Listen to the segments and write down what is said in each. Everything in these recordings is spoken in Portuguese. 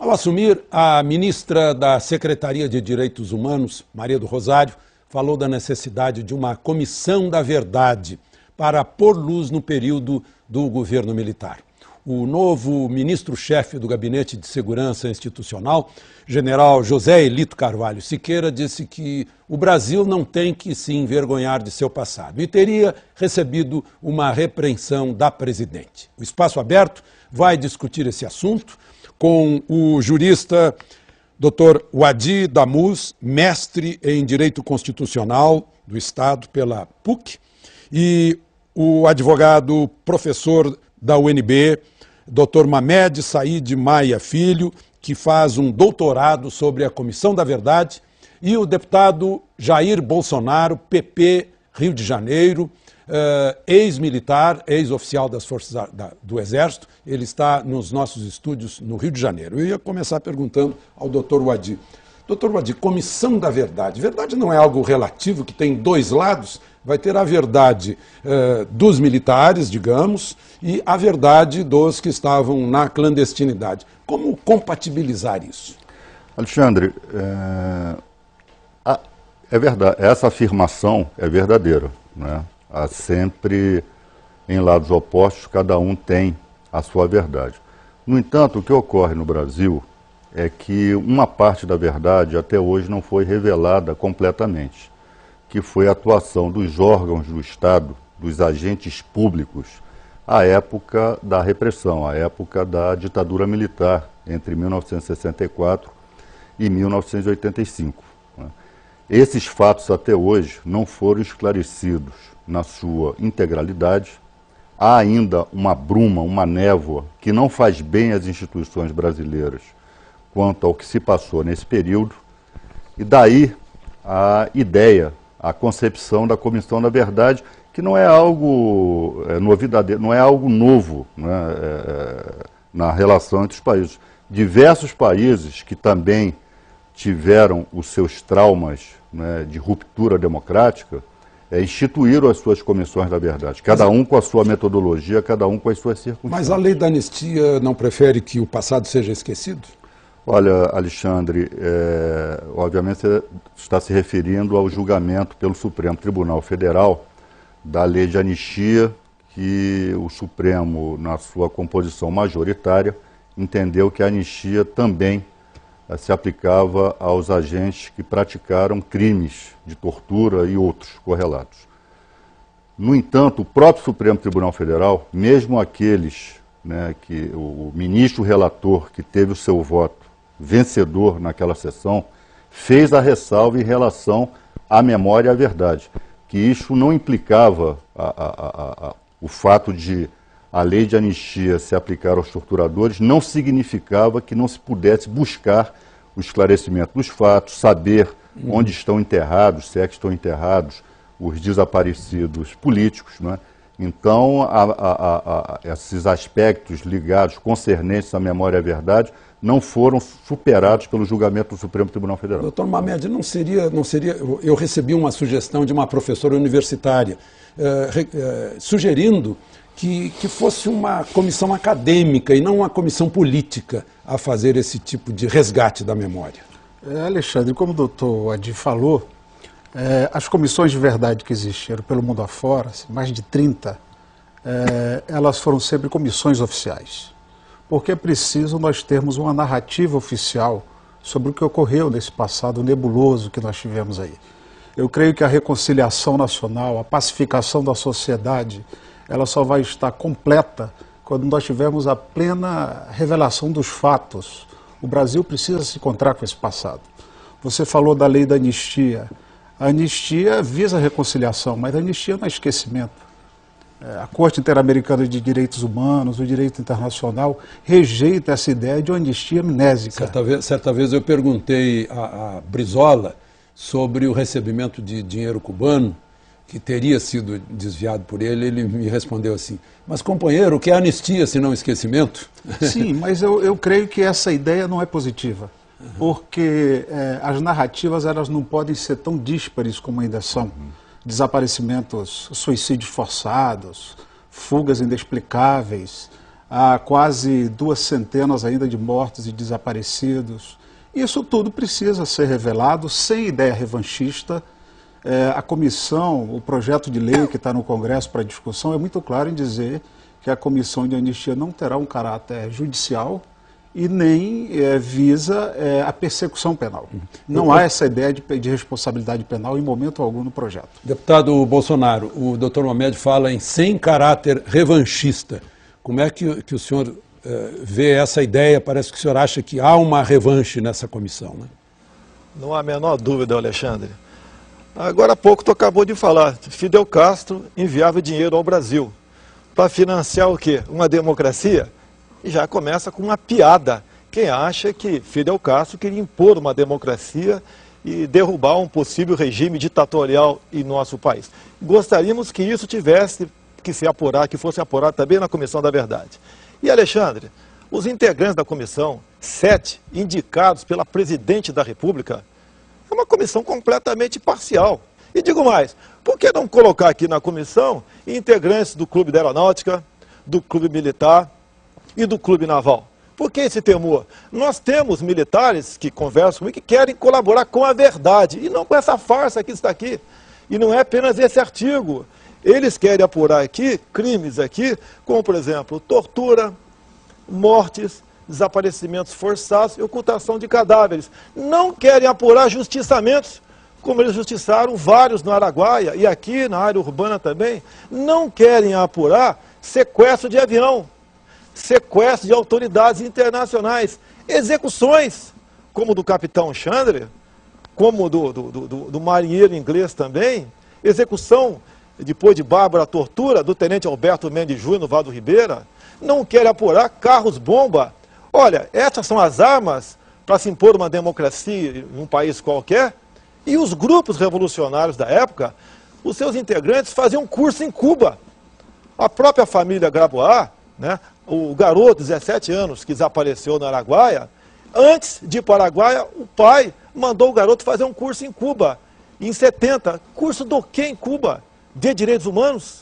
Ao assumir, a ministra da Secretaria de Direitos Humanos, Maria do Rosário, falou da necessidade de uma comissão da verdade para pôr luz no período do governo militar. O novo ministro-chefe do Gabinete de Segurança Institucional, general José Elito Carvalho Siqueira, disse que o Brasil não tem que se envergonhar de seu passado e teria recebido uma repreensão da presidente. O Espaço Aberto vai discutir esse assunto com o jurista Dr. Wadi Damus, mestre em Direito Constitucional do Estado pela PUC, e o advogado professor da UNB, Dr. Mamed Said Maia Filho, que faz um doutorado sobre a Comissão da Verdade, e o deputado Jair Bolsonaro, PP, Rio de Janeiro, ex-militar, ex-oficial das Forças do Exército. Ele está nos nossos estúdios no Rio de Janeiro. Eu ia começar perguntando ao doutor Wadi. Doutor Wadi, Comissão da Verdade. Verdade não é algo relativo, que tem dois lados? Vai ter a verdade dos militares, digamos, e a verdade dos que estavam na clandestinidade. Como compatibilizar isso? Alexandre, é verdade, essa afirmação é verdadeira, né? Há sempre, em lados opostos, cada um tem a sua verdade. No entanto, o que ocorre no Brasil é que uma parte da verdade até hoje não foi revelada completamente, que foi a atuação dos órgãos do Estado, dos agentes públicos, à época da repressão, à época da ditadura militar, entre 1964 e 1985. Esses fatos até hoje não foram esclarecidos na sua integralidade. Há ainda uma bruma, uma névoa, que não faz bem às instituições brasileiras quanto ao que se passou nesse período, e daí a ideia, a concepção da Comissão da Verdade, que não é algo novidade, não é algo novo, né, na relação entre os países. Diversos países que também tiveram os seus traumas, né, de ruptura democrática, instituíram as suas comissões da verdade, cada um com a sua metodologia, cada um com as suas circunstâncias. Mas a lei da anistia não prefere que o passado seja esquecido? Olha, Alexandre, obviamente você está se referindo ao julgamento pelo Supremo Tribunal Federal da lei de anistia, que o Supremo, na sua composição majoritária, entendeu que a anistia também se aplicava aos agentes que praticaram crimes de tortura e outros correlatos. No entanto, o próprio Supremo Tribunal Federal, mesmo aqueles, né, que o ministro relator que teve o seu voto vencedor naquela sessão, fez a ressalva em relação à memória e à verdade, que isso não implicava o fato de a lei de anistia se aplicar aos torturadores, não significava que não se pudesse buscar o esclarecimento dos fatos, saber onde estão enterrados, se é que estão enterrados os desaparecidos políticos, né? Então, esses aspectos ligados, concernentes à memória e à verdade, não foram superados pelo julgamento do Supremo Tribunal Federal. Doutor Mamed, não seria, eu recebi uma sugestão de uma professora universitária, sugerindo que fosse uma comissão acadêmica e não uma comissão política a fazer esse tipo de resgate da memória. Alexandre, como o doutor Adi falou, as comissões de verdade que existiram pelo mundo afora, mais de 30, elas foram sempre comissões oficiais. Porque é preciso nós termos uma narrativa oficial sobre o que ocorreu nesse passado nebuloso que nós tivemos aí. Eu creio que a reconciliação nacional, a pacificação da sociedade, ela só vai estar completa quando nós tivermos a plena revelação dos fatos. O Brasil precisa se encontrar com esse passado. Você falou da lei da anistia. A anistia visa a reconciliação, mas a anistia não é esquecimento. A Corte Interamericana de Direitos Humanos, o direito internacional, rejeita essa ideia de uma anistia amnésica. Certa vez eu perguntei a Brizola sobre o recebimento de dinheiro cubano, que teria sido desviado por ele me respondeu assim: mas companheiro, o que é anistia se não esquecimento? Sim, mas eu creio que essa ideia não é positiva, porque as narrativas elas não podem ser tão díspares como ainda são. Desaparecimentos, suicídios forçados, fugas inexplicáveis, há quase 2 centenas ainda de mortos e desaparecidos. Isso tudo precisa ser revelado sem ideia revanchista. A comissão, o projeto de lei que está no Congresso para discussão é muito claro em dizer que a comissão de anistia não terá um caráter judicial e nem visa a persecução penal. Não há essa ideia de responsabilidade penal em momento algum no projeto. Deputado Bolsonaro, o doutor Mohamed fala em sem caráter revanchista. Como é que o senhor vê essa ideia? Parece que o senhor acha que há uma revanche nessa comissão, né? Não há a menor dúvida, Alexandre. Agora há pouco tu acabou de falar, Fidel Castro enviava dinheiro ao Brasil para financiar o quê? Uma democracia? E já começa com uma piada. Quem acha que Fidel Castro queria impor uma democracia e derrubar um possível regime ditatorial em nosso país? Gostaríamos que isso tivesse que se apurar, que fosse apurado também na Comissão da Verdade. E, Alexandre, os integrantes da comissão, 7 indicados pela Presidente da República, é uma comissão completamente parcial. E digo mais, por que não colocar aqui na comissão integrantes do Clube da Aeronáutica, do Clube Militar e do Clube Naval? Por que esse temor? Nós temos militares que conversam comigo que querem colaborar com a verdade e não com essa farsa que está aqui. E não é apenas esse artigo. Eles querem apurar aqui crimes aqui, como por exemplo, tortura, mortes, desaparecimentos forçados e ocultação de cadáveres. Não querem apurar justiçamentos, como eles justiçaram vários no Araguaia e aqui na área urbana também. Não querem apurar sequestro de avião, sequestro de autoridades internacionais, execuções, como do capitão Chandler, como do marinheiro inglês também, execução, depois de Bárbara, tortura do tenente Alberto Mendes Júnior no Vale do Ribeira. Não querem apurar carros-bomba. Olha, essas são as armas para se impor uma democracia em um país qualquer. E os grupos revolucionários da época, os seus integrantes faziam curso em Cuba. A própria família Grabois, né, o garoto de 17 anos que desapareceu no Araguaia, antes de ir para o Araguaia, o pai mandou o garoto fazer um curso em Cuba. Em 70, curso do quê em Cuba? De direitos humanos?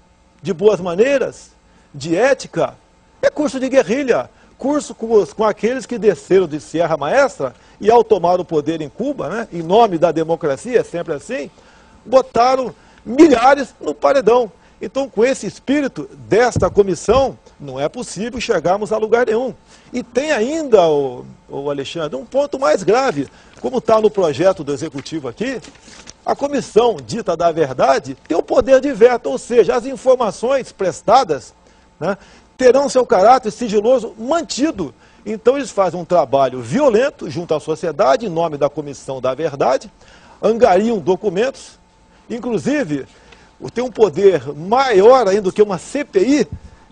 De boas maneiras? De ética? É curso de guerrilha. Curso com aqueles que desceram de Sierra Maestra e ao tomar o poder em Cuba, né, em nome da democracia, é sempre assim, botaram milhares no paredão. Então, com esse espírito desta comissão, não é possível chegarmos a lugar nenhum. E tem ainda, o Alexandre, um ponto mais grave. Como está no projeto do Executivo aqui, a comissão dita da verdade tem o poder de veto, ou seja, as informações prestadas, né, terão seu caráter sigiloso mantido. Então eles fazem um trabalho violento junto à sociedade, em nome da Comissão da Verdade, angariam documentos, inclusive tem um poder maior ainda do que uma CPI,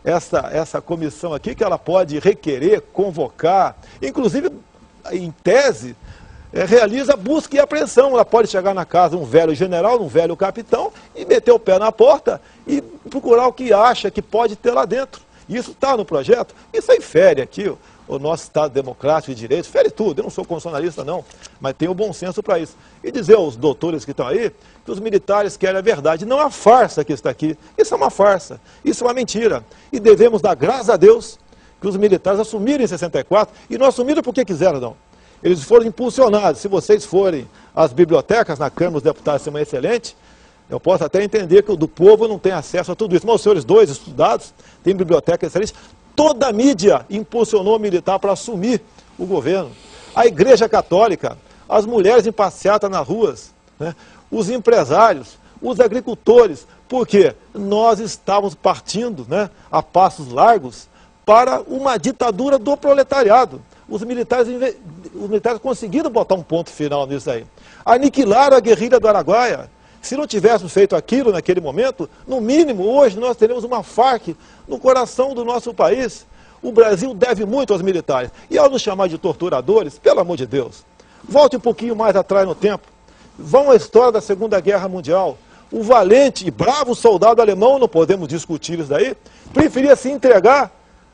essa comissão aqui, que ela pode requerer, convocar, inclusive, em tese, realiza busca e apreensão. Ela pode chegar na casa de um velho general, de um velho capitão, e meter o pé na porta e procurar o que acha que pode ter lá dentro. Isso está no projeto, isso aí fere aqui o nosso Estado democrático de direito, fere tudo. Eu não sou constitucionalista não, mas tenho bom senso para isso. E dizer aos doutores que estão aí que os militares querem a verdade, não a farsa que está aqui. Isso é uma farsa, isso é uma mentira. E devemos dar graças a Deus que os militares assumiram em 64, e não assumiram porque quiseram não. Eles foram impulsionados. Se vocês forem às bibliotecas, na Câmara dos Deputados, isso é uma excelente. Eu posso até entender que o do povo não tem acesso a tudo isso. Mas os senhores dois estudados, têm biblioteca excelente. Toda a mídia impulsionou o militar para assumir o governo. A Igreja Católica, as mulheres em passeata nas ruas, né, os empresários, os agricultores. Porque nós estávamos partindo, né, a passos largos para uma ditadura do proletariado. Os militares conseguiram botar um ponto final nisso aí. Aniquilaram a guerrilha do Araguaia. Se não tivéssemos feito aquilo naquele momento, no mínimo, hoje nós teremos uma FARC no coração do nosso país. O Brasil deve muito aos militares. E ao nos chamar de torturadores, pelo amor de Deus, volte um pouquinho mais atrás no tempo. Vão à história da Segunda Guerra Mundial. O valente e bravo soldado alemão, não podemos discutir isso daí, preferia se entregar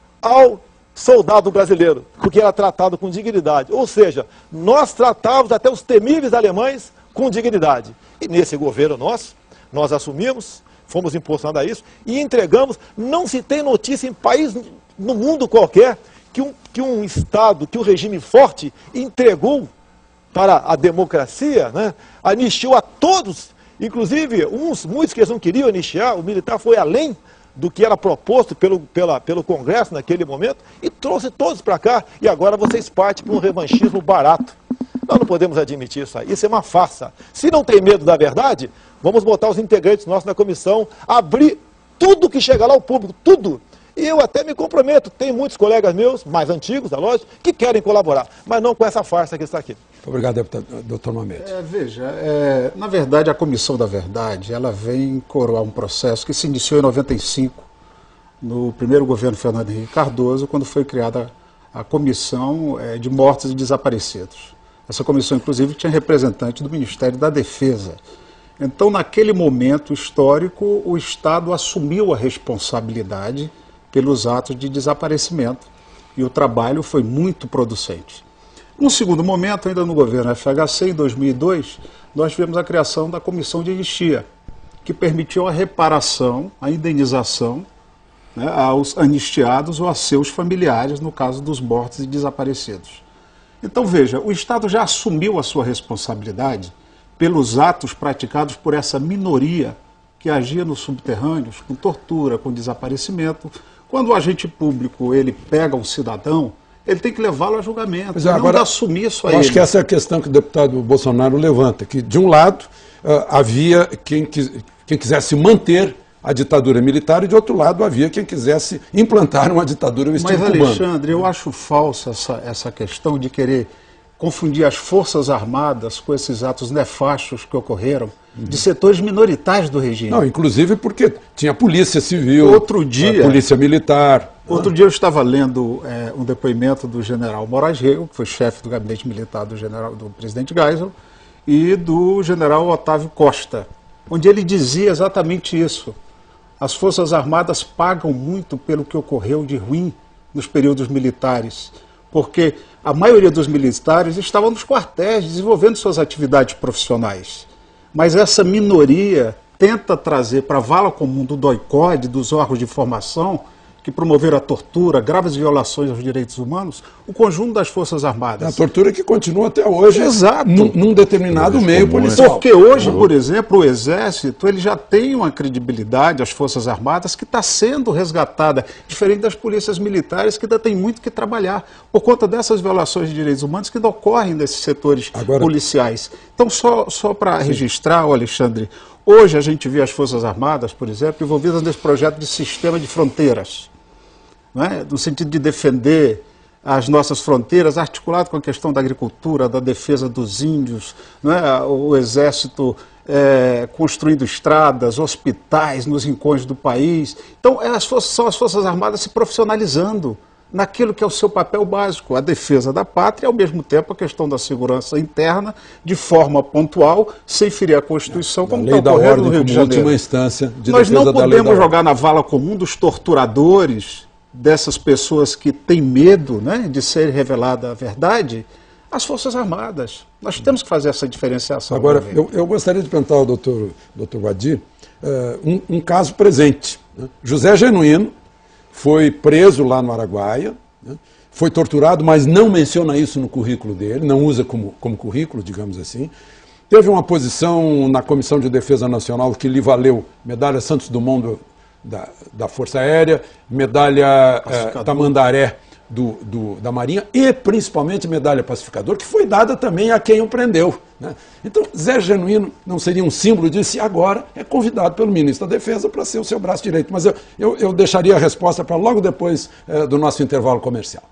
ao soldado brasileiro, porque era tratado com dignidade. Ou seja, nós tratávamos até os temíveis alemães com dignidade. E nesse governo nosso, nós assumimos, fomos impulsionados a isso e entregamos. Não se tem notícia em país no mundo qualquer que um Estado, que um regime forte entregou para a democracia, né? Anistiou a todos, inclusive muitos que eles não queriam anistiar, o militar foi além do que era proposto pelo Congresso naquele momento e trouxe todos para cá, e agora vocês partem para um revanchismo barato. Nós não podemos admitir isso aí, isso é uma farsa. Se não tem medo da verdade, vamos botar os integrantes nossos na comissão, abrir tudo que chega lá ao público, tudo. E eu até me comprometo, tem muitos colegas meus, mais antigos, é lógico, que querem colaborar, mas não com essa farsa que está aqui. Muito obrigado, deputado, doutor Mamede. Veja, na verdade, a Comissão da Verdade, ela vem coroar um processo que se iniciou em 95, no primeiro governo Fernando Henrique Cardoso, quando foi criada a Comissão de Mortos e Desaparecidos. Essa comissão, inclusive, tinha representante do Ministério da Defesa. Então, naquele momento histórico, o Estado assumiu a responsabilidade pelos atos de desaparecimento, e o trabalho foi muito producente. Num segundo momento, ainda no governo FHC, em 2002, nós tivemos a criação da Comissão de Anistia, que permitiu a reparação, a indenização, né, aos anistiados ou a seus familiares, no caso dos mortos e desaparecidos. Então, veja, o Estado já assumiu a sua responsabilidade pelos atos praticados por essa minoria que agia nos subterrâneos, com tortura, com desaparecimento. Quando o agente público ele pega um cidadão, ele tem que levá-lo a julgamento, não agora, assumir isso a ele. Eu acho que essa é a questão que o deputado Bolsonaro levanta, que de um lado havia quem quisesse manter a ditadura militar e de outro lado havia quem quisesse implantar uma ditadura no estilo cubano. Mas, Alexandre, eu acho falsa essa questão de querer confundir as Forças Armadas com esses atos nefastos que ocorreram de setores minoritários do regime. Não, inclusive porque tinha a Polícia Civil, a Polícia Militar. Outro dia eu estava lendo um depoimento do general Moraes Rego, que foi chefe do gabinete militar do presidente Geisel, e do general Otávio Costa, onde ele dizia exatamente isso. As Forças Armadas pagam muito pelo que ocorreu de ruim nos períodos militares, porque a maioria dos militares estavam nos quartéis, desenvolvendo suas atividades profissionais. Mas essa minoria tenta trazer para a vala comum do DOI-CODE, dos órgãos de informação, que promoveram a tortura, graves violações aos direitos humanos, o conjunto das Forças Armadas. A tortura que continua até hoje, exato, num determinado meio policial. Porque hoje, por exemplo, o Exército ele já tem uma credibilidade, as Forças Armadas, que está sendo resgatada, diferente das polícias militares, que ainda tem muito que trabalhar, por conta dessas violações de direitos humanos que ainda ocorrem nesses setores policiais. Então, só para registrar, Alexandre, hoje a gente vê as Forças Armadas, por exemplo, envolvidas nesse projeto de sistema de fronteiras, né? No sentido de defender as nossas fronteiras, articulado com a questão da agricultura, da defesa dos índios, né? O Exército construindo estradas, hospitais nos rincões do país. Então, são as Forças Armadas se profissionalizando naquilo que é o seu papel básico, a defesa da pátria e, ao mesmo tempo, a questão da segurança interna, de forma pontual, sem ferir a Constituição, como está ocorrendo no Rio de Janeiro. Última instância de Nós defesa não da lei da podemos jogar na vala comum dos torturadores, dessas pessoas que têm medo, né, de ser revelada a verdade, as Forças Armadas. Nós temos que fazer essa diferenciação. Agora, eu gostaria de perguntar ao doutor Wadi um caso presente. Né? José Genuíno foi preso lá no Araguaia, né? Foi torturado, mas não menciona isso no currículo dele, não usa como currículo, digamos assim. Teve uma posição na Comissão de Defesa Nacional que lhe valeu medalha Santos Dumont da Força Aérea, medalha Tamandaré da Marinha e principalmente medalha Pacificador, que foi dada também a quem o prendeu. Né? Então, Zé Genuíno não seria um símbolo disso e agora é convidado pelo ministro da Defesa para ser o seu braço direito. Mas eu deixaria a resposta para logo depois do nosso intervalo comercial.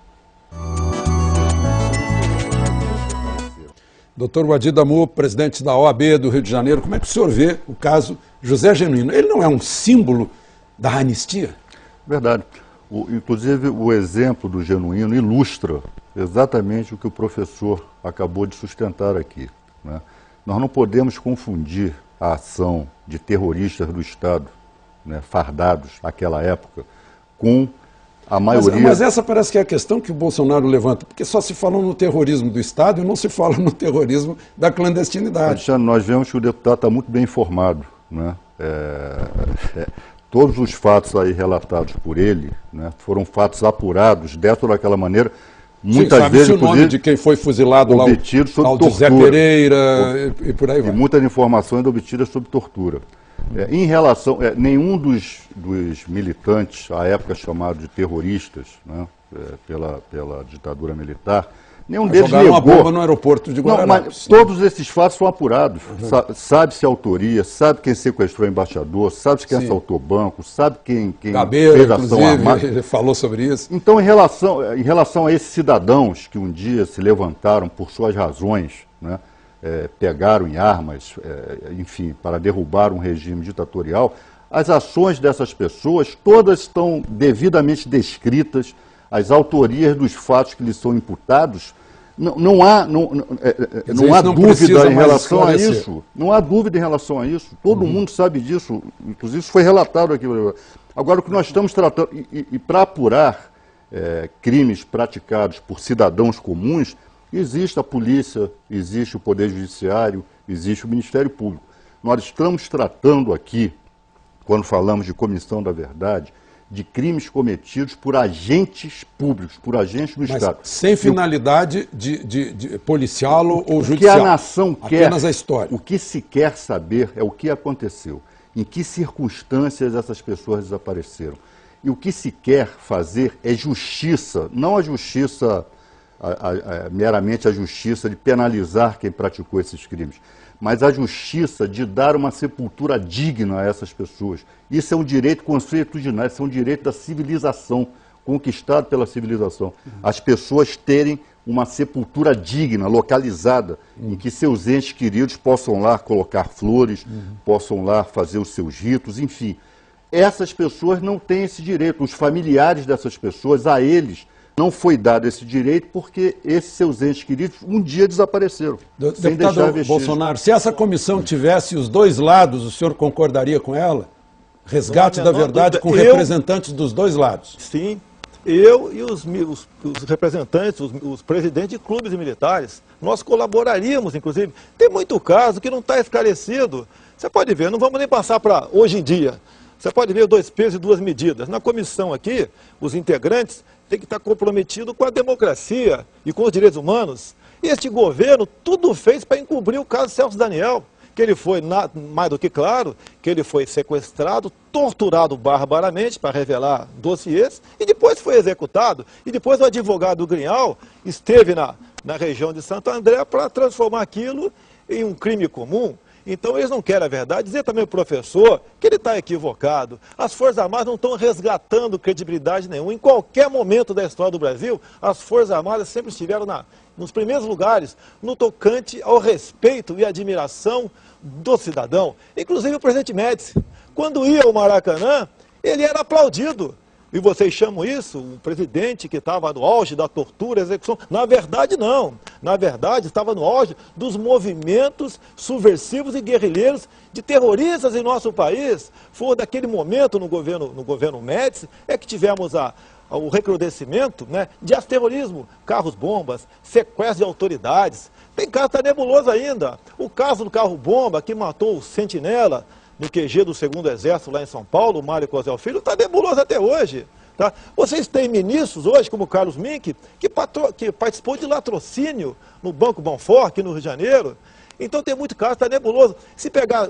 Doutor Wadi Damu, presidente da OAB do Rio de Janeiro, como é que o senhor vê o caso José Genuíno? Ele não é um símbolo da anistia? Verdade. Inclusive, o exemplo do Genuíno ilustra exatamente o que o professor acabou de sustentar aqui. Né? Nós não podemos confundir a ação de terroristas do Estado, né, fardados naquela época, com a maioria... Mas essa parece que é a questão que o Bolsonaro levanta, porque só se fala no terrorismo do Estado e não se fala no terrorismo da clandestinidade. Alexandre, nós vemos que o deputado está muito bem informado, né? todos os fatos aí relatados por ele, né, foram fatos apurados dessa ou daquela maneira, muitas vezes, o nome de quem foi fuzilado lá, sob Zé Pereira e por aí vai. E muitas informações obtidas sob tortura. Em relação, nenhum dos militantes, à época chamados de terroristas, né, pela ditadura militar, nenhum deles jogaram negou. uma bomba no aeroporto de Guararapes. Mas todos esses fatos são apurados. Sabe-se a autoria, sabe quem sequestrou o embaixador, sabe quem assaltou o banco, sabe quem Gabeira, fez a ação armada. ele falou sobre isso. Então, em relação a esses cidadãos que um dia se levantaram por suas razões, né, pegaram em armas, enfim, para derrubar um regime ditatorial, as ações dessas pessoas todas estão devidamente descritas, as autorias dos fatos que lhes são imputados, não há dúvida em relação a isso. Não há dúvida em relação a isso. Todo mundo sabe disso, inclusive isso foi relatado aqui. Agora, o que nós estamos tratando, e para apurar crimes praticados por cidadãos comuns, existe a polícia, existe o Poder Judiciário, existe o Ministério Público. Nós estamos tratando aqui, quando falamos de comissão da verdade, de crimes cometidos por agentes públicos, por agentes do Estado. Sem finalidade de policial ou judicial. O que a nação quer, apenas a história. O que se quer saber é o que aconteceu, em que circunstâncias essas pessoas desapareceram. E o que se quer fazer é justiça, não a justiça, meramente a justiça de penalizar quem praticou esses crimes, mas a justiça de dar uma sepultura digna a essas pessoas. Isso é um direito consuetudinário, isso é um direito da civilização, conquistado pela civilização. As pessoas terem uma sepultura digna, localizada, em que seus entes queridos possam lá colocar flores, possam lá fazer os seus ritos, enfim. Essas pessoas não têm esse direito. Os familiares dessas pessoas, a eles, não foi dado esse direito porque esses seus entes queridos um dia desapareceram. Sem deixar vestígios. Bolsonaro, se essa comissão tivesse os dois lados, o senhor concordaria com ela? Resgate da verdade com representantes dos dois lados. Sim, eu e os representantes, os presidentes de clubes militares, nós colaboraríamos, inclusive. Tem muito caso que não está esclarecido. Você pode ver, não vamos nem passar para hoje em dia. Você pode ver 2 pesos e 2 medidas. Na comissão aqui, os integrantes têm que estar comprometidos com a democracia e com os direitos humanos. E este governo tudo fez para encobrir o caso Celso Daniel, que ele foi, mais do que claro, que ele foi sequestrado, torturado barbaramente para revelar dossiês, e depois foi executado. E depois o advogado Grignal esteve na região de Santo André para transformar aquilo em um crime comum. Então eles não querem a verdade. Dizer também ao professor que ele está equivocado. As Forças Armadas não estão resgatando credibilidade nenhuma. Em qualquer momento da história do Brasil, as Forças Armadas sempre estiveram nos primeiros lugares, no tocante ao respeito e admiração do cidadão. Inclusive o presidente Médici, quando ia ao Maracanã, ele era aplaudido. E vocês chamam isso, um presidente que estava no auge da tortura, execução. Na verdade, não. Na verdade, estava no auge dos movimentos subversivos e guerrilheiros de terroristas em nosso país. Foi daquele momento no governo Médici, que tivemos o recrudescimento, né, de terrorismo, carros-bombas, sequestro de autoridades. Tem caso que está nebuloso ainda. O caso do carro-bomba que matou o Sentinela, no QG do 2º Exército lá em São Paulo, o Mário Cosel Filho, está nebuloso até hoje. Tá? Vocês têm ministros hoje, como o Carlos Mink, que participou de latrocínio no Banco Bonfort, aqui no Rio de Janeiro. Então tem muito caso, está nebuloso. Se pegar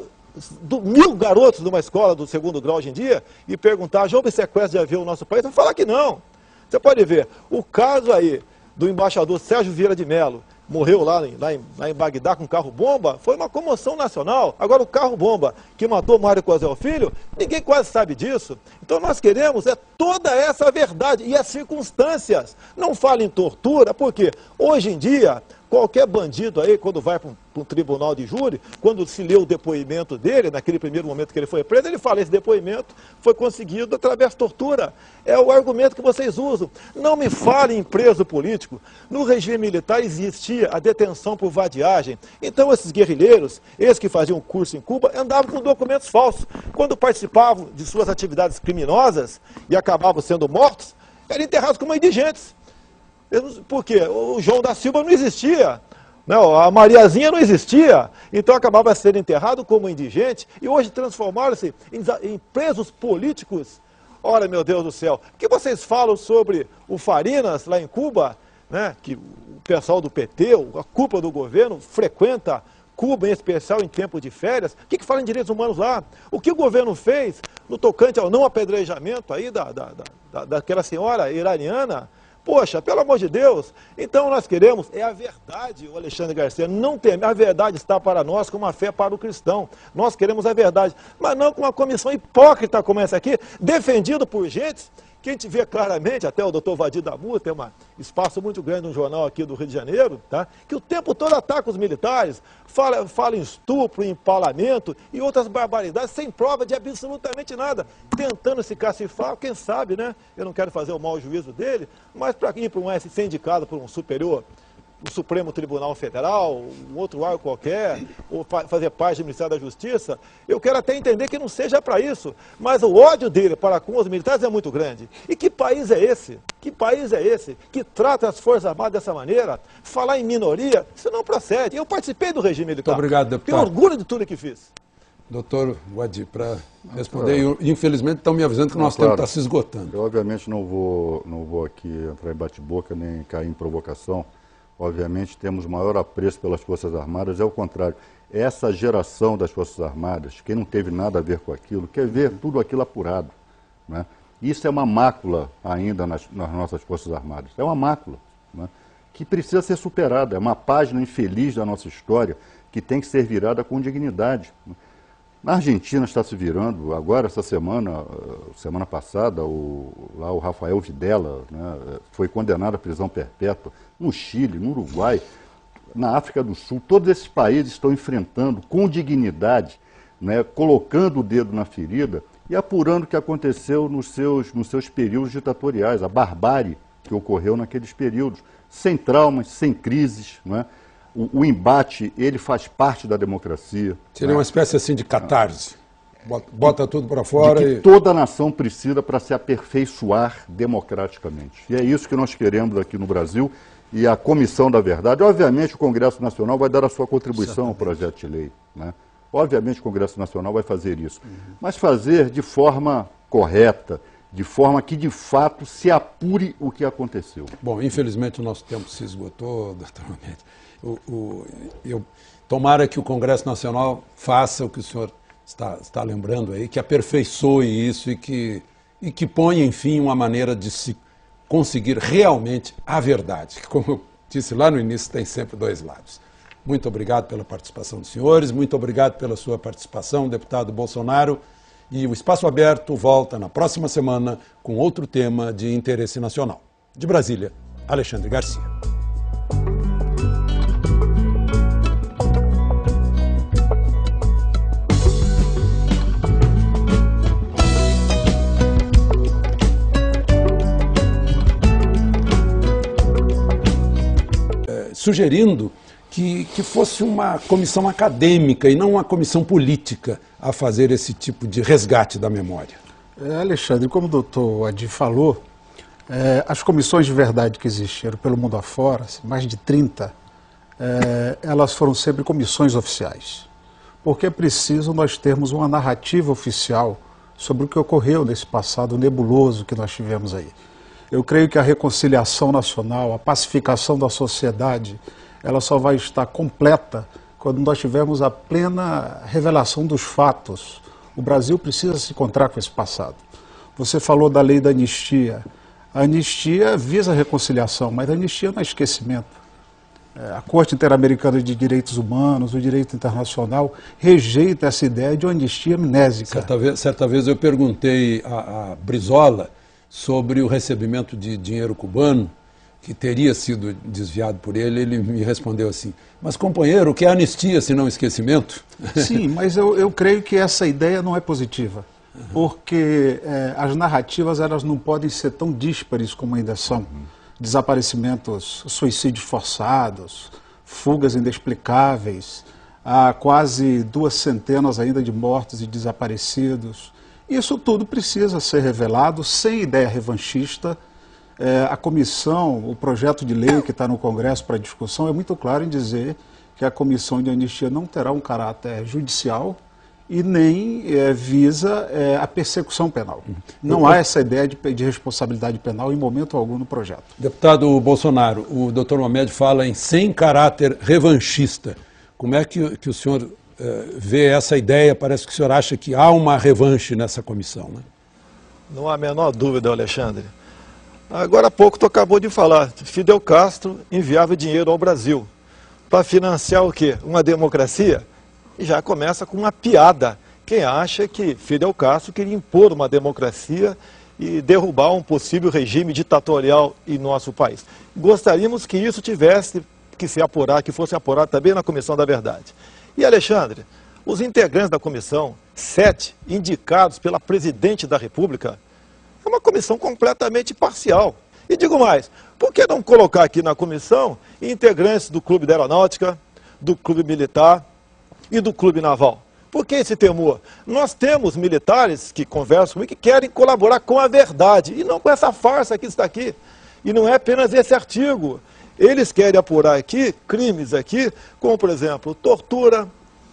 1000 garotos de uma escola do 2º grau hoje em dia e perguntar, já houve sequestro de avião no nosso país, vão falar que não. Você pode ver, o caso aí do embaixador Sérgio Vieira de Mello, morreu lá em Bagdá com carro-bomba, foi uma comoção nacional. Agora o carro-bomba que matou Mário Cosel Filho, ninguém quase sabe disso. Então nós queremos toda essa verdade e as circunstâncias. Não fale em tortura, porque hoje em dia, qualquer bandido aí, quando vai para um tribunal de júri, quando se lê o depoimento dele, naquele primeiro momento que ele foi preso, ele fala, esse depoimento foi conseguido através de tortura. É o argumento que vocês usam. Não me falem em preso político. No regime militar existia a detenção por vadiagem. Então esses guerrilheiros, esses que faziam curso em Cuba, andavam com documentos falsos. Quando participavam de suas atividades criminosas e acabavam sendo mortos, eram enterrados como indigentes. Porque o João da Silva não existia. Não, a Mariazinha não existia, então acabava sendo enterrado como indigente e hoje transformaram-se em presos políticos. Ora, meu Deus do céu, o que vocês falam sobre o Farinas lá em Cuba, né, que o pessoal do PT, a cúpula do governo, frequenta Cuba, em especial em tempo de férias? O que fala em direitos humanos lá? O que o governo fez no tocante ao não apedrejamento aí daquela senhora iraniana? Poxa, pelo amor de Deus, então nós queremos, é a verdade, o Alexandre Garcia, não tem, a verdade está para nós como a fé para o cristão. Nós queremos a verdade, mas não com uma comissão hipócrita como essa aqui, defendido por gente que a gente vê claramente, até o doutor Vadir Damu tem um espaço muito grande no jornal aqui do Rio de Janeiro, tá? Que o tempo todo ataca os militares, fala em estupro, em empalamento e outras barbaridades, sem prova de absolutamente nada, tentando se cacifar, quem sabe, né? Eu não quero fazer o mau juízo dele, mas para ir para ser indicado por um superior, o Supremo Tribunal Federal, um outro órgão qualquer, ou fazer parte do Ministério da Justiça, eu quero até entender que não seja para isso, mas o ódio dele para com os militares é muito grande. E que país é esse? Que país é esse que trata as Forças Armadas dessa maneira? Falar em minoria, isso não procede. Eu participei do regime militar. Muito obrigado, deputado. Tenho orgulho de tudo que fiz. Doutor Vadir, para responder, infelizmente estão me avisando que o nosso tempo está se esgotando. Eu obviamente não vou aqui entrar em bate-boca nem cair em provocação. Obviamente temos maior apreço pelas Forças Armadas, é o contrário. Essa geração das Forças Armadas, quem não teve nada a ver com aquilo, quer ver tudo aquilo apurado, né? Isso é uma mácula ainda nas nossas Forças Armadas, é uma mácula, né, que precisa ser superada, é uma página infeliz da nossa história que tem que ser virada com dignidade. Na Argentina está se virando, agora essa semana passada, o Rafael Videla, né, foi condenado à prisão perpétua. No Chile, no Uruguai, na África do Sul, todos esses países estão enfrentando com dignidade, né, colocando o dedo na ferida e apurando o que aconteceu nos seus períodos ditatoriais, a barbárie que ocorreu naqueles períodos, sem traumas, sem crises, né? O embate, ele faz parte da democracia. Seria uma espécie assim de catarse. Bota tudo para fora. Que toda a nação precisa para se aperfeiçoar democraticamente. E é isso que nós queremos aqui no Brasil. E a Comissão da Verdade, obviamente o Congresso Nacional vai dar a sua contribuição ao projeto de lei, né? Obviamente o Congresso Nacional vai fazer isso. Mas fazer de forma correta, de forma que de fato se apure o que aconteceu. Bom, infelizmente o nosso tempo se esgotou, doutor Mendes. Tomara que o Congresso Nacional faça o que o senhor está lembrando aí, que aperfeiçoe isso e que ponha, enfim, uma maneira de se conseguir realmente a verdade, que, como eu disse lá no início, tem sempre dois lados. Muito obrigado pela participação dos senhores, muito obrigado pela sua participação, deputado Bolsonaro. E o Espaço Aberto volta na próxima semana com outro tema de interesse nacional. De Brasília, Alexandre Garcia. Sugerindo que fosse uma comissão acadêmica e não uma comissão política a fazer esse tipo de resgate da memória. Alexandre, como o doutor Adi falou, as comissões de verdade que existiram pelo mundo afora, mais de 30, elas foram sempre comissões oficiais. Porque é preciso nós termos uma narrativa oficial sobre o que ocorreu nesse passado nebuloso que nós tivemos aí. Eu creio que a reconciliação nacional, a pacificação da sociedade, ela só vai estar completa quando nós tivermos a plena revelação dos fatos. O Brasil precisa se encontrar com esse passado. Você falou da lei da anistia. A anistia visa a reconciliação, mas a anistia não é esquecimento. A Corte Interamericana de Direitos Humanos, o direito internacional, rejeita essa ideia de uma anistia amnésica. Certa vez eu perguntei a Brizola sobre o recebimento de dinheiro cubano, que teria sido desviado por ele me respondeu assim, mas companheiro, o que é anistia se não esquecimento? Sim, mas eu creio que essa ideia não é positiva, porque as narrativas elas não podem ser tão díspares como ainda são. Desaparecimentos, suicídios forçados, fugas inexplicáveis, há quase 200 ainda de mortos e desaparecidos. Isso tudo precisa ser revelado sem ideia revanchista, A comissão, o projeto de lei que está no Congresso para discussão é muito claro em dizer que a comissão de anistia não terá um caráter judicial e nem visa a persecução penal. Não há essa ideia de responsabilidade penal em momento algum no projeto. Deputado Bolsonaro, o doutor Mohamed fala em sem caráter revanchista. Como é que o senhor vê essa ideia? Parece que o senhor acha que há uma revanche nessa comissão, né? Não há a menor dúvida, Alexandre. Agora há pouco tu acabou de falar, Fidel Castro enviava dinheiro ao Brasil para financiar o quê? Uma democracia? E já começa com uma piada. Quem acha que Fidel Castro queria impor uma democracia e derrubar um possível regime ditatorial em nosso país? Gostaríamos que isso tivesse que se apurar, que fosse apurado também na Comissão da Verdade. E, Alexandre, os integrantes da comissão, 7 indicados pela Presidente da República, é uma comissão completamente parcial. E digo mais, por que não colocar aqui na comissão integrantes do Clube da Aeronáutica, do Clube Militar e do Clube Naval? Por que esse temor? Nós temos militares que conversam comigo que querem colaborar com a verdade e não com essa farsa que está aqui. E não é apenas esse artigo. Eles querem apurar aqui crimes aqui, como por exemplo, tortura,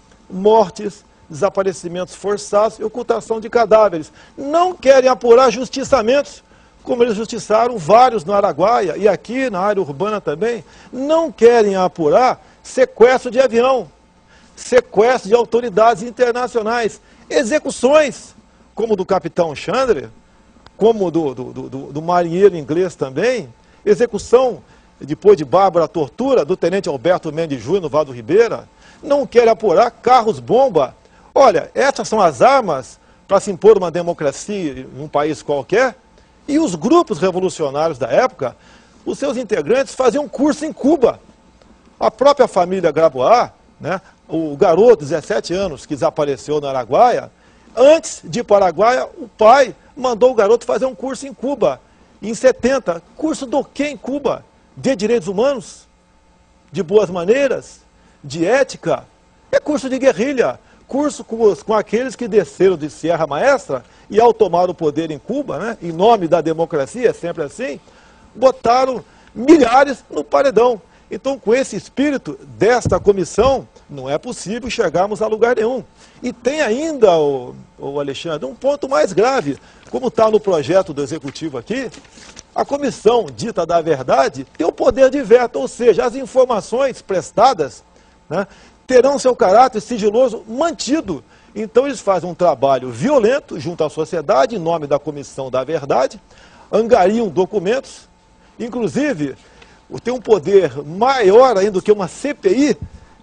mortes, desaparecimentos forçados e ocultação de cadáveres. Não querem apurar justiçamentos, como eles justiçaram vários no Araguaia e aqui na área urbana também. Não querem apurar sequestro de avião, sequestro de autoridades internacionais, execuções, como do capitão Chandler, como do marinheiro inglês também, execução, depois de Bárbara, tortura do tenente Alberto Mendes Júnior no Vale do Ribeira. Não querem apurar carros-bomba. Olha, essas são as armas para se impor uma democracia em um país qualquer. E os grupos revolucionários da época, os seus integrantes faziam curso em Cuba. A própria família Grabois, né, o garoto de 17 anos que desapareceu no Araguaia, antes de ir para o Araguaia, o pai mandou o garoto fazer um curso em Cuba. Em 70, curso do quê em Cuba? De direitos humanos? De boas maneiras? De ética? É curso de guerrilha. Curso com aqueles que desceram de Sierra Maestra e ao tomar o poder em Cuba, né, em nome da democracia, é sempre assim, botaram milhares no paredão. Então, com esse espírito desta comissão, não é possível chegarmos a lugar nenhum. E tem ainda, o Alexandre, um ponto mais grave. Como está no projeto do Executivo aqui, a comissão dita da verdade tem o poder de veto, ou seja, as informações prestadas, né, terão seu caráter sigiloso mantido. Então eles fazem um trabalho violento junto à sociedade, em nome da Comissão da Verdade, angariam documentos, inclusive tem um poder maior ainda do que uma CPI,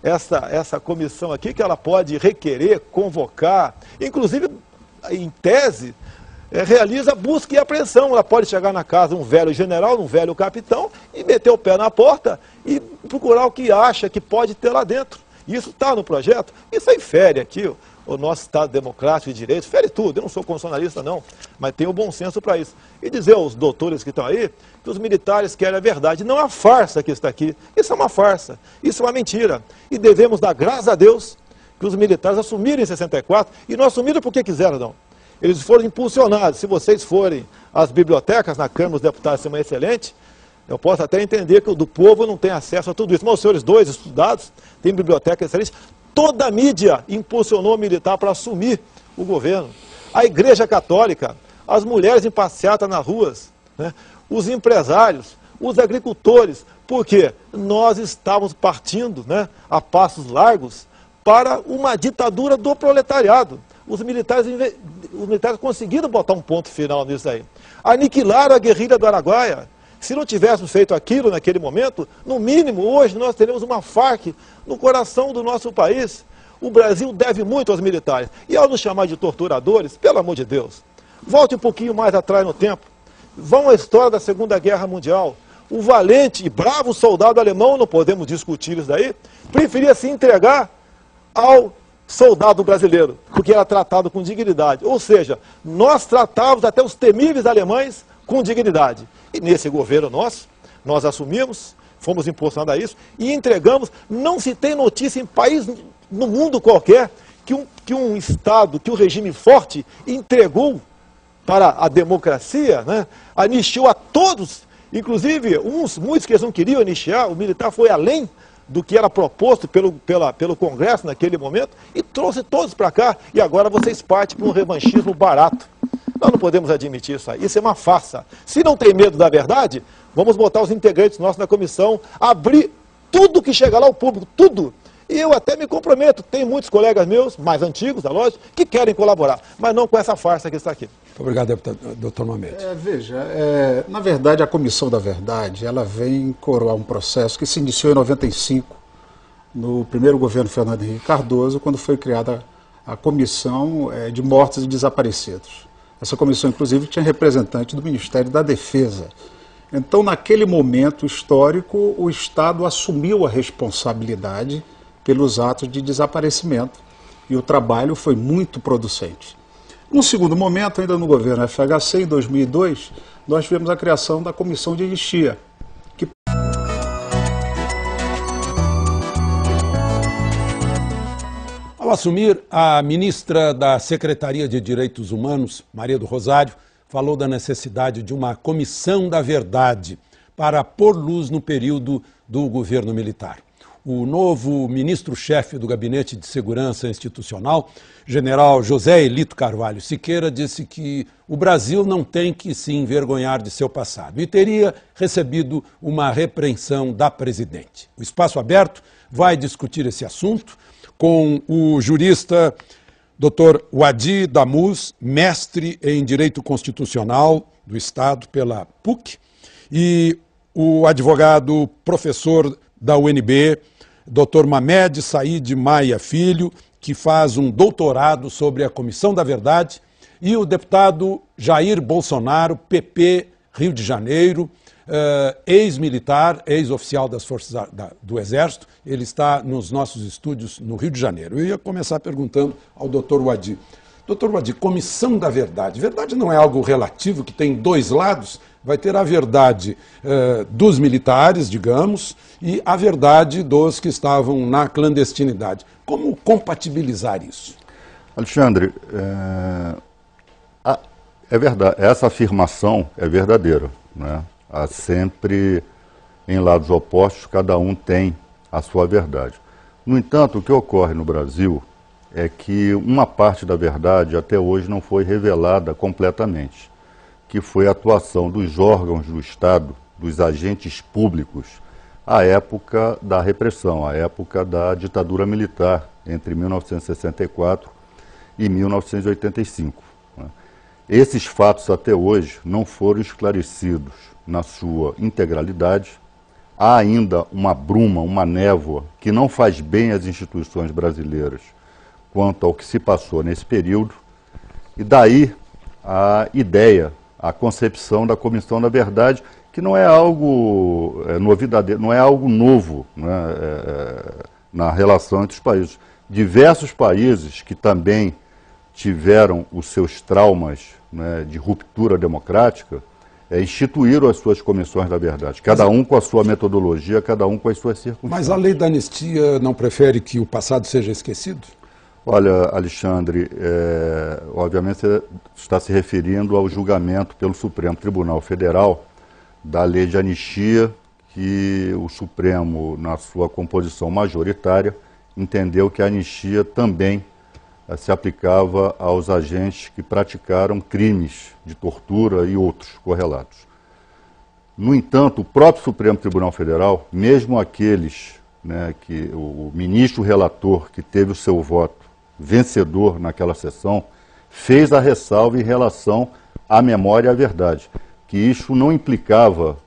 essa comissão aqui, que ela pode requerer, convocar, inclusive, em tese, realiza busca e apreensão. Ela pode chegar na casa de um velho general, de um velho capitão, e meter o pé na porta e procurar o que acha que pode ter lá dentro. Isso está no projeto, isso aí fere aqui o nosso Estado democrático de direito, fere tudo. Eu não sou constitucionalista não, mas tenho bom senso para isso. E dizer aos doutores que estão aí que os militares querem a verdade, não a farsa que está aqui. Isso é uma farsa, isso é uma mentira. E devemos dar graças a Deus que os militares assumiram em 64, e não assumiram porque quiseram não. Eles foram impulsionados. Se vocês forem às bibliotecas, na Câmara dos Deputados, isso é uma excelente. Eu posso até entender que o do povo não tem acesso a tudo isso. Mas os senhores dois estudados, têm biblioteca excelente. Toda a mídia impulsionou o militar para assumir o governo. A Igreja Católica, as mulheres em passeata nas ruas, né, os empresários, os agricultores. Porque nós estávamos partindo, né, a passos largos para uma ditadura do proletariado. Os militares conseguiram botar um ponto final nisso aí. Aniquilaram a guerrilha do Araguaia. Se não tivéssemos feito aquilo naquele momento, no mínimo, hoje nós teremos uma Farc no coração do nosso país. O Brasil deve muito aos militares. E ao nos chamar de torturadores, pelo amor de Deus, volte um pouquinho mais atrás no tempo. Vão à história da Segunda Guerra Mundial. O valente e bravo soldado alemão, não podemos discutir isso daí, preferia se entregar ao soldado brasileiro, porque era tratado com dignidade. Ou seja, nós tratávamos até os temíveis alemães com dignidade. E nesse governo nosso, nós assumimos, fomos impulsionados a isso e entregamos. Não se tem notícia em país, no mundo qualquer, que um Estado, que um regime forte entregou para a democracia, né, anistiou a todos Inclusive, muitos que eles não queriam anistiar, o militar foi além do que era proposto pelo Congresso naquele momento e trouxe todos para cá. E agora vocês partem para um revanchismo barato. Nós não podemos admitir isso aí. Isso é uma farsa. Se não tem medo da verdade, vamos botar os integrantes nossos na comissão, abrir tudo que chega lá ao público, tudo. E eu até me comprometo, tem muitos colegas meus, mais antigos, da loja, que querem colaborar, mas não com essa farsa que está aqui. Muito obrigado, doutor Mamed. Veja, na verdade, a Comissão da Verdade, ela vem coroar um processo que se iniciou em 95, no primeiro governo Fernando Henrique Cardoso, quando foi criada a Comissão de Mortos e Desaparecidos. Essa comissão, inclusive, tinha representante do Ministério da Defesa. Então, naquele momento histórico, o Estado assumiu a responsabilidade pelos atos de desaparecimento e o trabalho foi muito producente. Num segundo momento, ainda no governo FHC, em 2002, nós tivemos a criação da Comissão de Anistia, que... Ao assumir, a ministra da Secretaria de Direitos Humanos, Maria do Rosário, falou da necessidade de uma comissão da verdade para pôr luz no período do governo militar. O novo ministro-chefe do Gabinete de Segurança Institucional, general José Elito Carvalho Siqueira, disse que o Brasil não tem que se envergonhar de seu passado e teria recebido uma repreensão da presidente. O Espaço Aberto vai discutir esse assunto com o jurista Dr. Wadi Damus, mestre em Direito Constitucional do Estado pela PUC, e o advogado professor da UNB, Dr. Mamed Said Maia Filho, que faz um doutorado sobre a Comissão da Verdade, e o deputado Jair Bolsonaro, PP, Rio de Janeiro, ex-militar, ex-oficial das Forças do Exército. Ele está nos nossos estúdios no Rio de Janeiro. Eu ia começar perguntando ao doutor Wadi. Doutor Wadi, Comissão da Verdade. Verdade não é algo relativo, que tem dois lados? Vai ter a verdade dos militares, digamos, e a verdade dos que estavam na clandestinidade. Como compatibilizar isso? Alexandre, é verdade, essa afirmação é verdadeira, né? Há sempre, em lados opostos, cada um tem a sua verdade. No entanto, o que ocorre no Brasil é que uma parte da verdade até hoje não foi revelada completamente, que foi a atuação dos órgãos do Estado, dos agentes públicos, à época da repressão, à época da ditadura militar, entre 1964 e 1985. Esses fatos até hoje não foram esclarecidos na sua integralidade. Há ainda uma bruma, uma névoa que não faz bem às instituições brasileiras quanto ao que se passou nesse período, e daí a ideia, a concepção da Comissão da Verdade, que não é algo novidade, não é algo novo, né, na relação entre os países. Diversos países que também tiveram os seus traumas, né, de ruptura democrática, instituíram as suas comissões da verdade, cada um com a sua metodologia, cada um com as suas circunstâncias. Mas a lei da anistia não prefere que o passado seja esquecido? Olha, Alexandre, obviamente você está se referindo ao julgamento pelo Supremo Tribunal Federal da lei de anistia, que o Supremo, na sua composição majoritária, entendeu que a anistia também se aplicava aos agentes que praticaram crimes de tortura e outros correlatos. No entanto, o próprio Supremo Tribunal Federal, mesmo aqueles, né, que o ministro relator que teve o seu voto vencedor naquela sessão, fez a ressalva em relação à memória e à verdade, que isso não implicava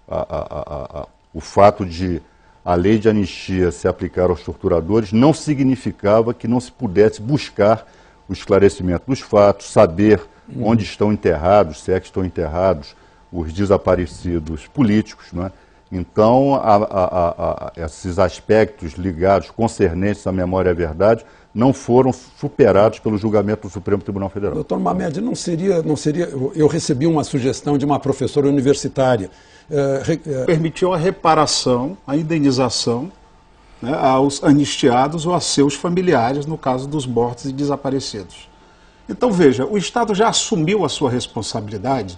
o fato de a lei de anistia se aplicar aos torturadores, não significava que não se pudesse buscar o esclarecimento dos fatos, saber onde estão enterrados, se é que estão enterrados os desaparecidos políticos, né? Então, esses aspectos ligados, concernentes à memória e à verdade, não foram superados pelo julgamento do Supremo Tribunal Federal. Doutor Mamed, não seria, eu recebi uma sugestão de uma professora universitária. Permitiu a reparação, a indenização, né, aos anistiados ou a seus familiares, no caso dos mortos e desaparecidos. Então, veja, o Estado já assumiu a sua responsabilidade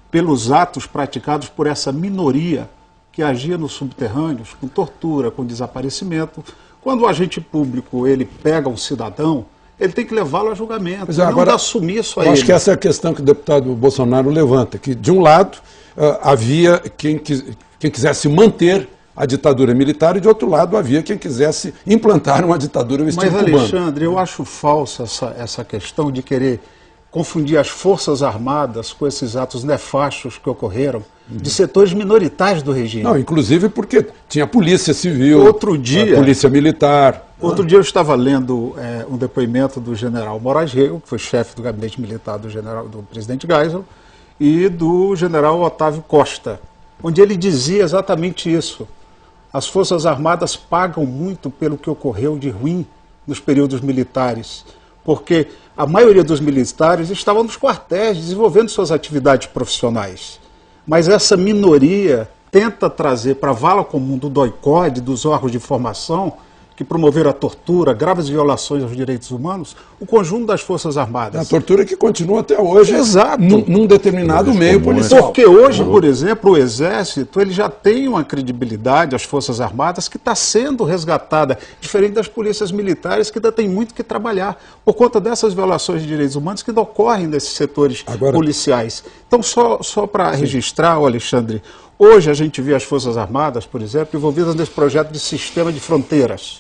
pelos atos praticados por essa minoria que agia nos subterrâneos, com tortura, com desaparecimento. Quando o agente público ele pega um cidadão, ele tem que levá-lo a julgamento, não agora, assumir isso a ele. Eu acho que essa é a questão que o deputado Bolsonaro levanta, que de um lado havia quem quisesse manter a ditadura militar e de outro lado havia quem quisesse implantar uma ditadura ao estilo cubano. Mas, Alexandre, eu acho falsa essa questão de querer confundir as Forças Armadas com esses atos nefastos que ocorreram de setores minoritários do regime. Não, inclusive porque tinha polícia civil, polícia militar. Outro dia eu estava lendo um depoimento do general Moraes Rego, que foi chefe do gabinete militar do presidente Geisel, e do general Otávio Costa, onde ele dizia exatamente isso. As Forças Armadas pagam muito pelo que ocorreu de ruim nos períodos militares, porque a maioria dos militares estavam nos quartéis, desenvolvendo suas atividades profissionais. Mas essa minoria tenta trazer para a vala comum do DOI-CODE, dos órgãos de informação, que promoveram a tortura, graves violações aos direitos humanos, o conjunto das Forças Armadas. A tortura que continua até hoje, exato, num determinado meio policial. Porque hoje, por exemplo, o Exército ele já tem uma credibilidade, as Forças Armadas, que está sendo resgatada, diferente das polícias militares, que ainda tem muito que trabalhar, por conta dessas violações de direitos humanos que ainda ocorrem nesses setores policiais. Então, só para registrar, Alexandre, hoje a gente vê as Forças Armadas, por exemplo, envolvidas nesse projeto de sistema de fronteiras,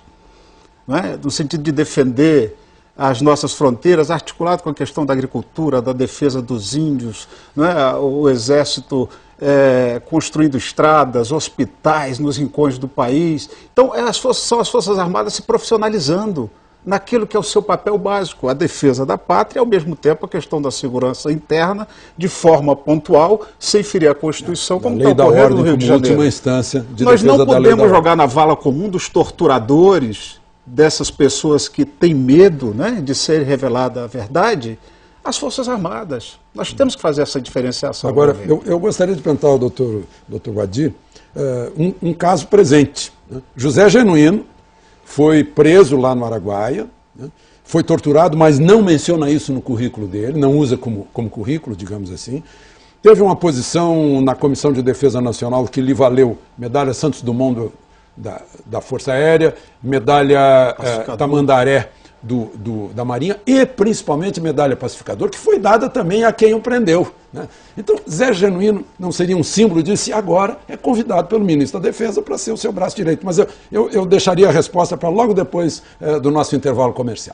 no sentido de defender as nossas fronteiras, articulado com a questão da agricultura, da defesa dos índios, o Exército construindo estradas, hospitais nos rincões do país. Então, são as Forças Armadas se profissionalizando naquilo que é o seu papel básico, a defesa da pátria e, ao mesmo tempo, a questão da segurança interna, de forma pontual, sem ferir a Constituição, como está ocorrendo no Rio de Janeiro. Última instância de Nós defesa não da lei da podemos jogar na vala comum dos torturadores, dessas pessoas que têm medo de ser revelada a verdade, as Forças Armadas. Nós temos que fazer essa diferenciação. Agora, eu gostaria de perguntar ao doutor Wadi um caso presente. José Genuíno foi preso lá no Araguaia, foi torturado, mas não menciona isso no currículo dele, não usa como currículo, digamos assim. Teve uma posição na Comissão de Defesa Nacional que lhe valeu medalha Santos Dumont da Força Aérea, medalha Tamandaré da Marinha e principalmente medalha Pacificador, que foi dada também a quem o prendeu. Então, Zé Genuíno não seria um símbolo disso e agora é convidado pelo ministro da Defesa para ser o seu braço direito. Mas eu deixaria a resposta para logo depois do nosso intervalo comercial.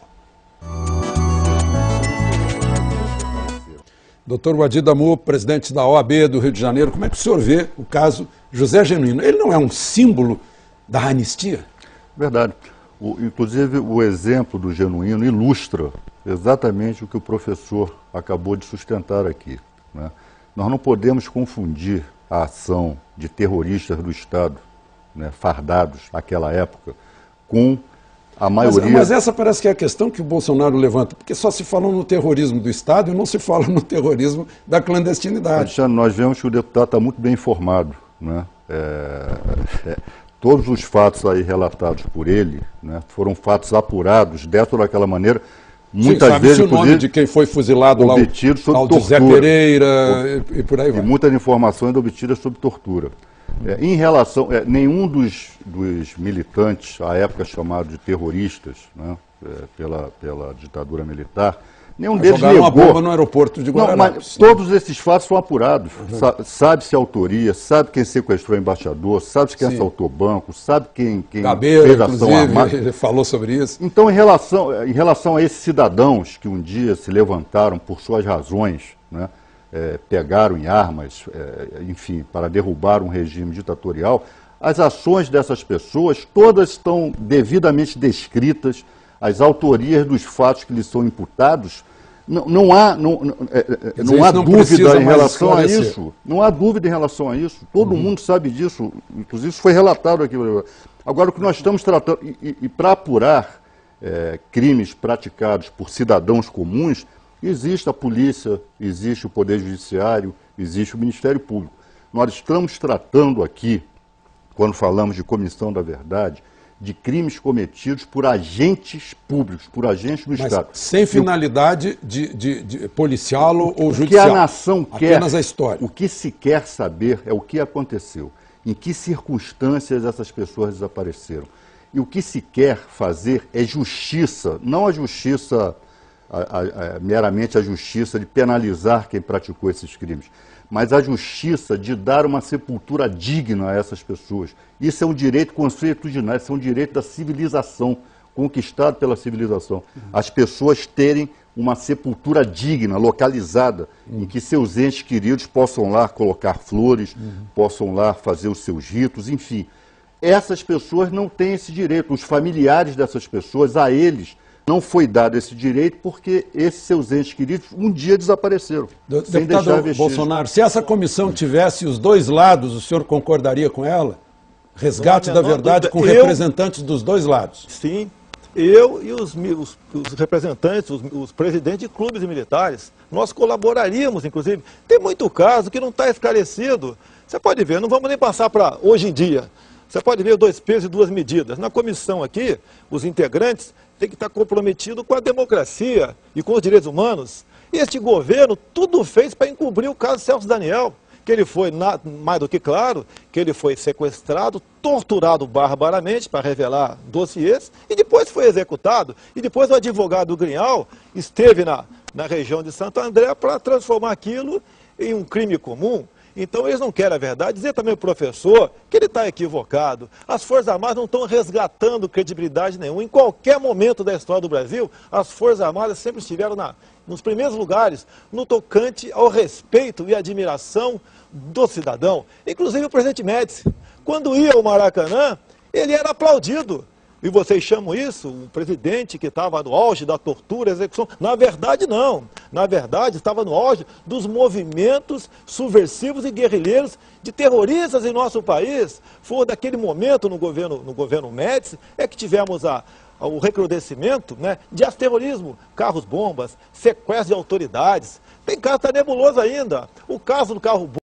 Doutor Wadi Damu, presidente da OAB do Rio de Janeiro, como é que o senhor vê o caso José Genuíno? Ele não é um símbolo da anistia? Verdade. Inclusive, o exemplo do Genuíno ilustra exatamente o que o professor acabou de sustentar aqui. Nós não podemos confundir a ação de terroristas do Estado, fardados naquela época, com a maioria... Mas essa parece que é a questão que o Bolsonaro levanta, porque só se fala no terrorismo do Estado e não se fala no terrorismo da clandestinidade. Alexandre, nós vemos que o deputado está muito bem informado. Todos os fatos aí relatados por ele foram fatos apurados dessa ou daquela maneira. Muitas vezes, o nome de quem foi fuzilado lá, o Zé Pereira e por aí vai. E muitas informações ainda obtidas sob tortura. Em relação, nenhum dos militantes, à época chamados de terroristas, pela ditadura militar, nenhum deles jogaram negou. Uma bomba no aeroporto de Guararapes. Mas todos esses fatos são apurados. Sabe-se a autoria, sabe quem sequestrou o embaixador, sabe quem assaltou o banco, sabe quem Gabeira, fez a ação armada. Ele falou sobre isso. Então, em relação a esses cidadãos que um dia se levantaram por suas razões, pegaram em armas, enfim, para derrubar um regime ditatorial, as ações dessas pessoas todas estão devidamente descritas, as autorias dos fatos que lhes são imputados, não há dúvida em relação a isso. Não há dúvida em relação a isso. Todo mundo sabe disso, inclusive isso foi relatado aqui. Agora, o que nós estamos tratando, e para apurar crimes praticados por cidadãos comuns, existe a polícia, existe o Poder Judiciário, existe o Ministério Público. Nós estamos tratando aqui, quando falamos de Comissão da Verdade, de crimes cometidos por agentes públicos, por agentes do Mas Estado. sem finalidade de policial ou O que judicial. a nação quer, apenas a história. o que se quer saber é o que aconteceu, em que circunstâncias essas pessoas desapareceram. E o que se quer fazer é justiça, não a justiça, meramente a justiça de penalizar quem praticou esses crimes, mas a justiça de dar uma sepultura digna a essas pessoas. Isso é um direito consuetudinário, isso é um direito da civilização, conquistado pela civilização. As pessoas terem uma sepultura digna, localizada, em que seus entes queridos possam lá colocar flores, possam lá fazer os seus ritos, enfim. Essas pessoas não têm esse direito. Os familiares dessas pessoas, a eles, não foi dado esse direito porque esses seus entes queridos um dia desapareceram. Sem deixar Deputado vestígios. Bolsonaro, se essa comissão tivesse os dois lados, o senhor concordaria com ela? Resgate da verdade com representantes dos dois lados. Sim. Eu e os representantes, os presidentes de clubes militares, nós colaboraríamos, inclusive. Tem muito caso que não está esclarecido. Você pode ver, não vamos nem passar para hoje em dia. Você pode ver 2 pesos e 2 medidas. Na comissão aqui, os integrantes têm que estar comprometidos com a democracia e com os direitos humanos. E este governo tudo fez para encobrir o caso Celso Daniel, que ele foi, mais do que claro, que ele foi sequestrado, torturado barbaramente para revelar dossiês, e depois foi executado. E depois o advogado Grignal esteve na região de Santo André para transformar aquilo em um crime comum. Então eles não querem a verdade. Dizer também ao professor que ele está equivocado. As Forças Armadas não estão resgatando credibilidade nenhuma. Em qualquer momento da história do Brasil, as Forças Armadas sempre estiveram nos primeiros lugares no tocante ao respeito e admiração do cidadão. Inclusive o presidente Médici, quando ia ao Maracanã, ele era aplaudido. E vocês chamam isso, o presidente que estava no auge da tortura, execução. Na verdade, não. Na verdade, estava no auge dos movimentos subversivos e guerrilheiros de terroristas em nosso país. Foi daquele momento no governo Médici é que tivemos o recrudescimento, né, de terrorismo, carros-bombas, sequestro de autoridades. Tem caso, está nebuloso ainda. O caso do carro-bomba.